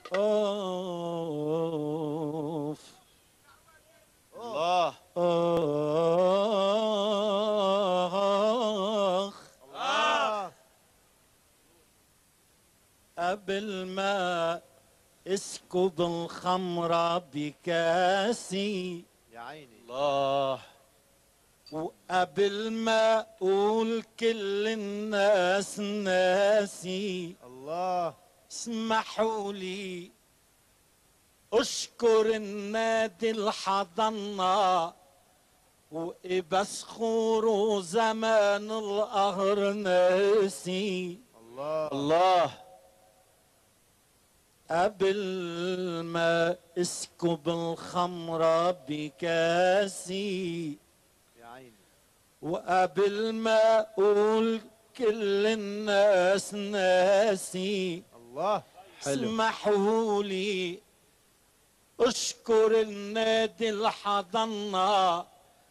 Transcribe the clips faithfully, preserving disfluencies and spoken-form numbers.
اوف الله اخ الله. قبل ما اسكب الخمرة بكاسي يا عيني. الله. وقبل ما اقول كل الناس ناسي، الله. اسمحوا لي اشكر النادي الحضنة وابسخور زمان القهر ناسي. الله الله. قبل ما اسكب الخمرة بكاسي، يا عيني. وقبل ما اقول كل الناس ناسي، الله. حلو. اسمحوا لي اشكر النادي الحضنة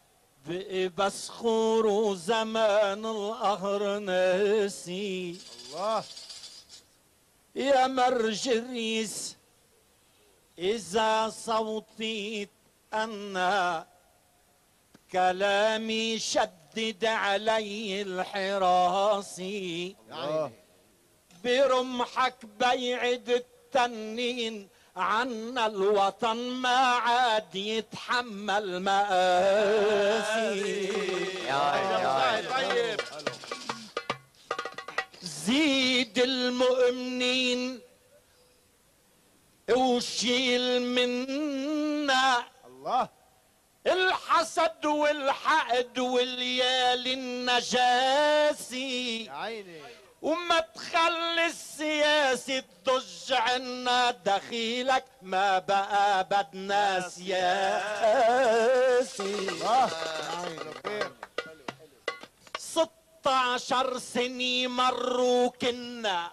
بسخور زمان القهر ناسي. الله. يا مرجريس إذا صوتي أنا كلامي شدد علي الحراسي، الله. برمحك بيعد التنين عنا الوطن ما عاد يتحمل مآسي. يا طيب. زيد المؤمنين وشيل منا الله. الحسد والحقد واليال النجاسي، يا عيني. وما تخلي السياسة تضج عنا دخيلك ما بقى بدنا سياسي. الله. خير. ستاشر سنة مروا كنا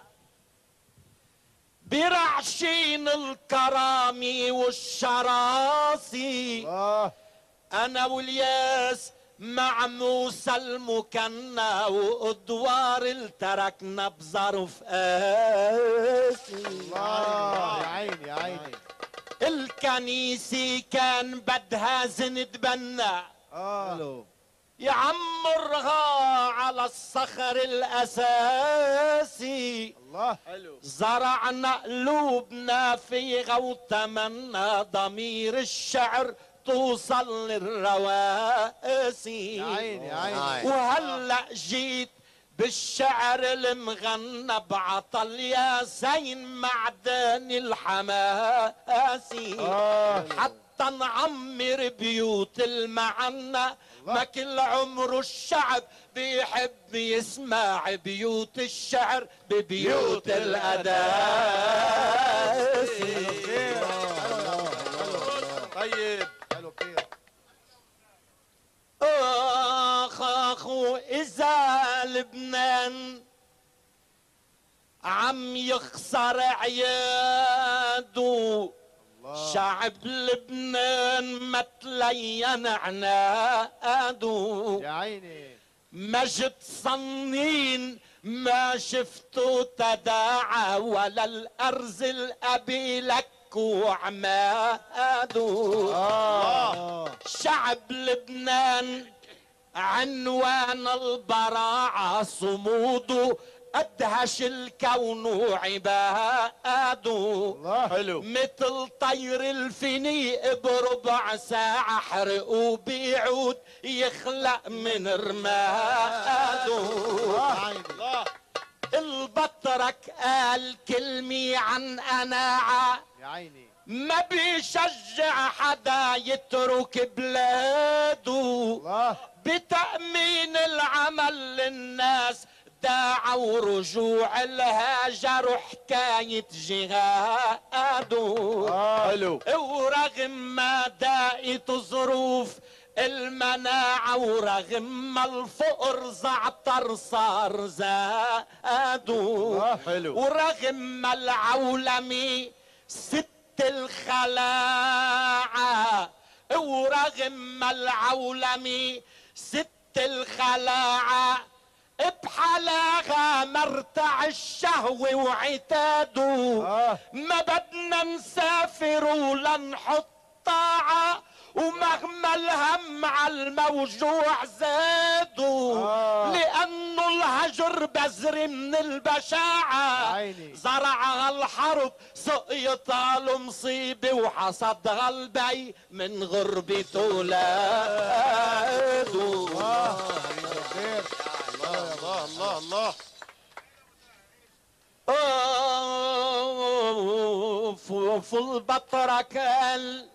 برعشين الكرامة والشراسي، الله. أنا والياس مع موسى المكنى وأدوار اللي تركنا بظرف قاسي. الله. يا عيني يا عيني. الكنيسة كان بدها زند بنا، اه يعمرها على الصخر الأساسي. الله. حلو. زرعنا قلوبنا فيها وتمنى ضمير الشعر توصل للرواسي. يا عيني يا عيني. وهلأ جيت بالشعر المغنى بعطل يا زين معدن الحماسي. آه. حتى نعمر بيوت المعنى، ما كل عمره الشعب بيحب يسمع بيوت الشعر ببيوت الأداسي. طيب. حلو كتير. اخ اخو اذا لبنان عم يخسر عياده، شعب لبنان ما تلين عناده. يا عيني. مجد صنين ما شفتوا تداعى ولا الارز الابي لك وعماده. آه. شعب لبنان عنوان البراعة صموده، أدهش الكون وعباده. الله. حلو. مثل طير الفنيء بربع ساعة حرقوا بيعود يخلق من رماده. الله. البطرك قال كلمة عن قناعة، يا عيني. ما بيشجع حدا يترك بلاده. الله. بتأمين العمل للناس داعوا رجوع الهاجر وحكاية جهاده. آه. حلو. ورغم ما دائت ظروف المناعة ورغم ما الفقر زعتر صار زادوا. آه. حلو. ورغم ما العولمة ست الخلاعة، ورغم ما العولمة ست الخلاعة بحلاها مرتع الشهوة وعتاده آه. ما بدنا نسافر ولا نحط طاعة ومهما الهم على الموجوع زادوا آه. لأنه الهجر بذر من البشاعة عيني. زرعها الحرب سقيتها المصيبة وحصدها البي من غربة ولاده. الله خير. الله الله الله الله. اوف البطرة كال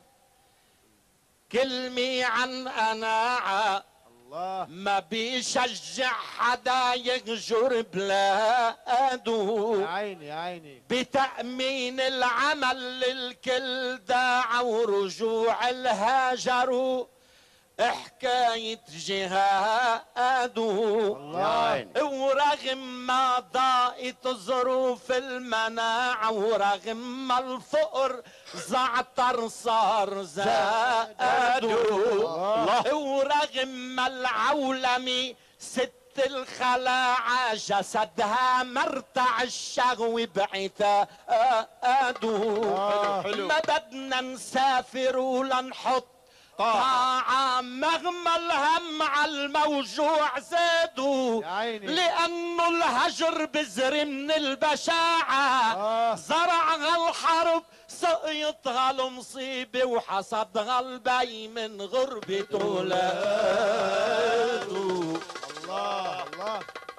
كلمي عن قناعة الله. ما بيشجع حدا يهجر بلاده يا عيني يا عيني. بتأمين العمل للكل داعة ورجوع الهاجروا حكاية جهاده. الله. ورغم ما ضاقت ظروف المناعة ورغم ما الفقر زعتر صار زاده ورغم ما العولمة ست الخلاعة جسدها مرتع الشغو بعتاده. ما بدنا نسافر ولا نحط طاعة مهما الهم على الموجوع زادوا لأنه الهجر بذر من البشاعة آه. زرعها الحرب سقيتها المصيبة وحصدها البي من غربة ولاده. الله الله.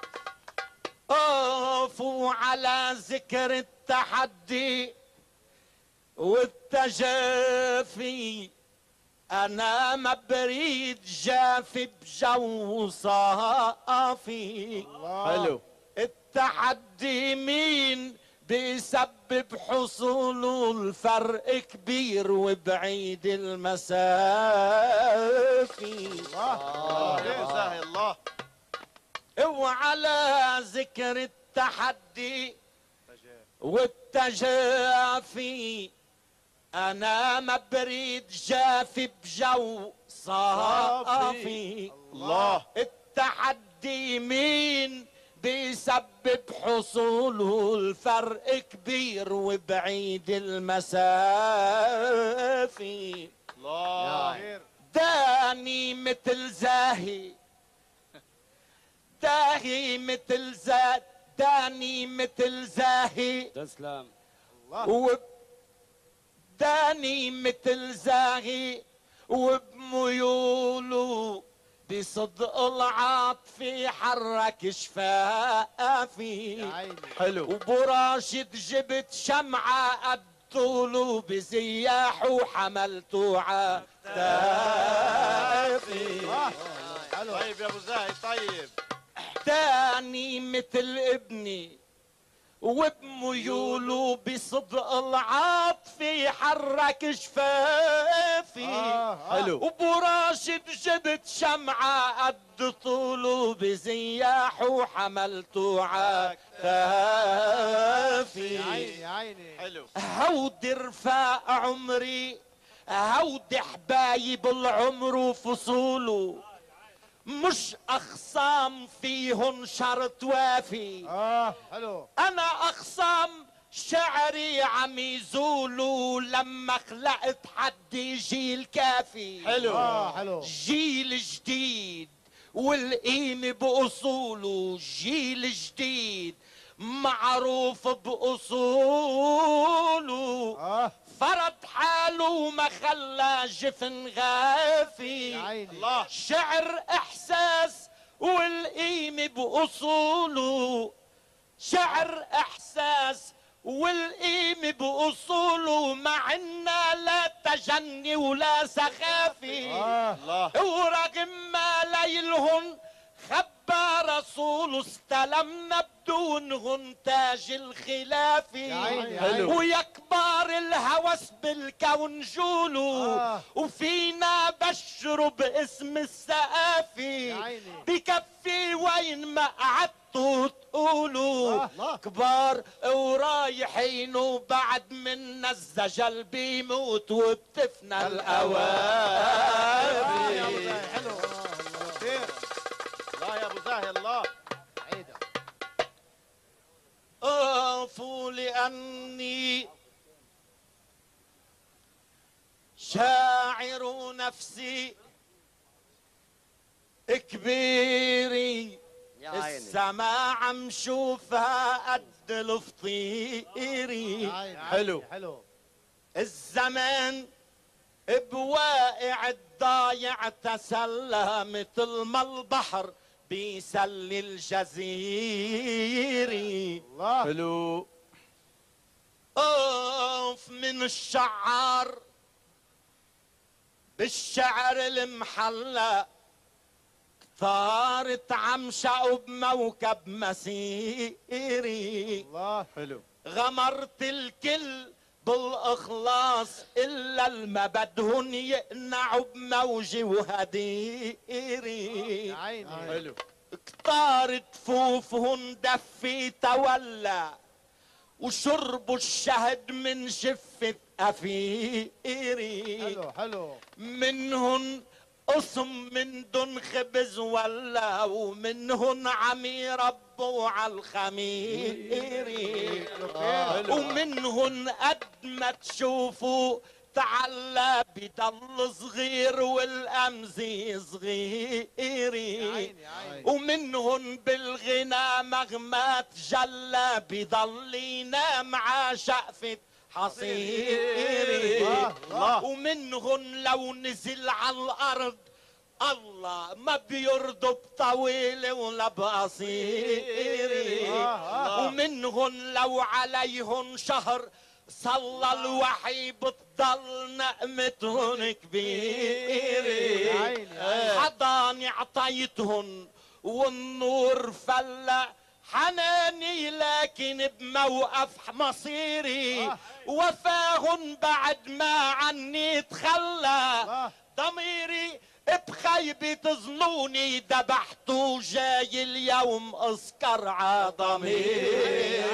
اوفوا على ذكر التحدي والتجافي أنا ما بريد جافي بجو صافي. حلو. التحدي مين بيسبب حصوله الفرق كبير وبعيد المسافي. الله الله الله. وعلى ذكر التحدي والتجافي أنا ما بريد جافي بجو صافي. الله. التحدي مين بيسبب حصوله الفرق كبير وبعيد المسافي. الله. داني مثل زاهي داهي مثل زاد داني مثل زاهي تسلم. الله. داني مثل زاهي وبميوله بصدق العاطفي حرك شفافي. حلو. وبراشد جبت شمعة قد طوله بزياح وحملته عتافي. طيب يا ابو زاهي طيب. داني مثل ابني وبميوله بصدق العاطفي حرك شفافي. آه حلو. وبراشد جبت شمعة قد طوله بزياح وحملته عكافي. يا عيني يا عيني. حلو. هودي رفاق عمري هودي حبايب العمر وفصوله مش اخصام فيهن شرط وافي. اه حلو. انا اخصام شعري عم يزولوا لما خلقت حدي جيل كافي. حلو. اه حلو. جيل جديد والقيمة بأصوله جيل جديد معروف بأصوله. اه فرض حاله وما خلى جفن غافي. يا عيني. الله. شعر احساس والقيمة بأصوله شعر احساس والقيمة بأصوله مع إنا لا تجني ولا سخافي. آه. الله. ورغم ما ليلهن خبى رسوله استلمنا بدونهن تاج الخلافي. يا عيني. حلو. ويا كبار الهوس بالكون جوله آه. وفينا بشروا باسم السقافي. يا عيني. بكفي وين ما قعدتوا تقولوا آه. كبار ورايحين وبعد منا الزجل بيموت وبتفنى الاوافي. حلو. خير. الله يا ابو زاهي الله. اوفوا لاني شاعر نفسي كبيري، السماء عم شوفها قد الفطيري. حلو حلو. الزمان بواقع الضايع تسلى مثل ما البحر بيسلي الجزيري. الله حلو. اوف من الشعار بالشعر المحلى، كثار تعمشقوا بموكب مسيري. الله حلو. غمرت الكل بالاخلاص الا الما بدهن يقنعوا بموجي وهديري. يا عيني. حلو. كتار تفوفهن دفي تولى، وشربوا الشهد من شفة أفيري. حلو حلو. منهن قسم من دون خبز ولا، ومنهن عم يربوا على الخميري. ومنهن قد ما تشوفوا تعلى بضل صغير والأمزي صغيري. ومنهن بالغنى مهما تجلى بضل ينام ع شقفة حصيري. ومنهن لو نزل على الأرض الله ما بيرضوا بطويل ولا بقصيري. ومنهن لو عليهن شهر صلى الوحي بتضل نقمتهن كبيرة. حضاني عطيتهن والنور فلق حناني، لكن بموقف مصيري وفاهن بعد ما عني تخلى. ضميري بخيبة ظنوني ذبحته، جاي اليوم اسكر ع ضميري.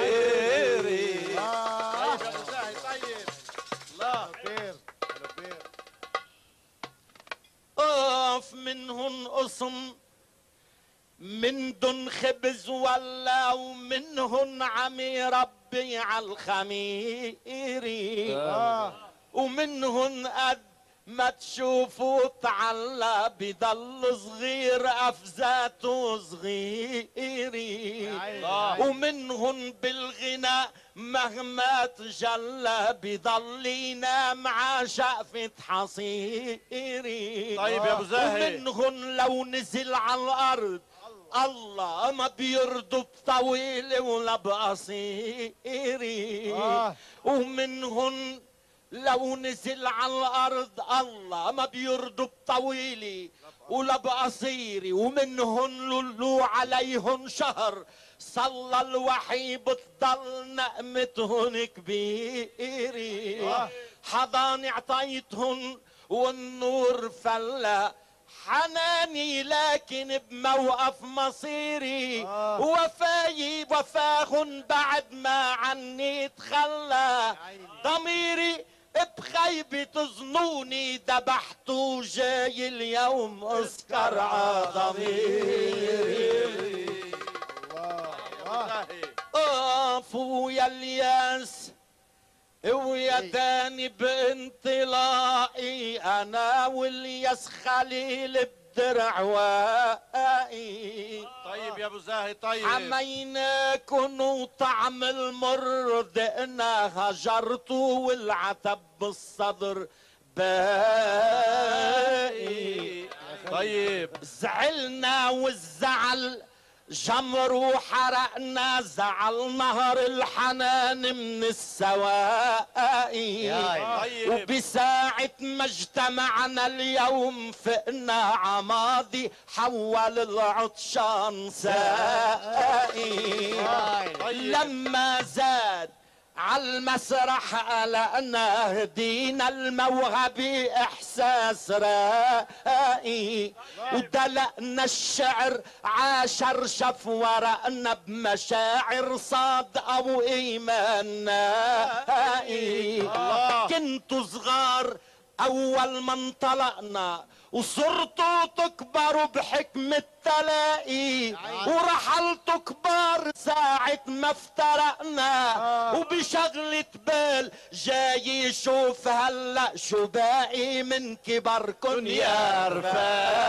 اوف منهن قسم من دون خبز ولا، ومنهن عم يربي على الخميري. ومنهن قد ما تشوفوا تعلى بضل صغير افزاته صغيري. ومنهن بالغنى مهما تجلى بضل ينام ع شقفة حصيري. طيب يا ابو زاهي. ومنهن لو نزل على الارض الله ما بيرضوا بطويل ولا بقصيري. ومنهن لو نزل على الارض الله ما بيرضوا بطويلي ولا بقصيري. ومنهن لولو عليهن شهر صلى الوحي بتضل نقمتهن كبيري. حضاني عطيتهن والنور فلا حناني، لكن بموقف مصيري وفاي وفاهن بعد ما عني تخلى. ضميري بخيبة ظنوني ذبحته، جاي اليوم اسكر ع ضميري. اوفوا يا الياس ويا داني بانطلائي، انا والياس خليل بدرع وائي. طيب يا ابو زاهي. طيب عميناكن وطعم المر دقنا، هجرتوا والعتب بالصدر باقي. طيب زعلنا والزعل جمر وحرقنا، زعل نهر الحنان من السوائي. وبساعة ما اجتمعنا اليوم فقنا عماضي، حول العطشان سائي. لما زاد عالمسرح قلقنا، هدينا الموهبة احساس رائي. ودلقنا الشعر عاشر شف ورقنا بمشاعر صادقة وايمان نائي. كنتوا صغار اول ما انطلقنا وصرتوا تكبروا بحكمة تلاقي ورحلتوا كبار ساعة ما افترقنا وبشغلة بال جاي يشوف هلا شو باقي من كبركن يا رفاق.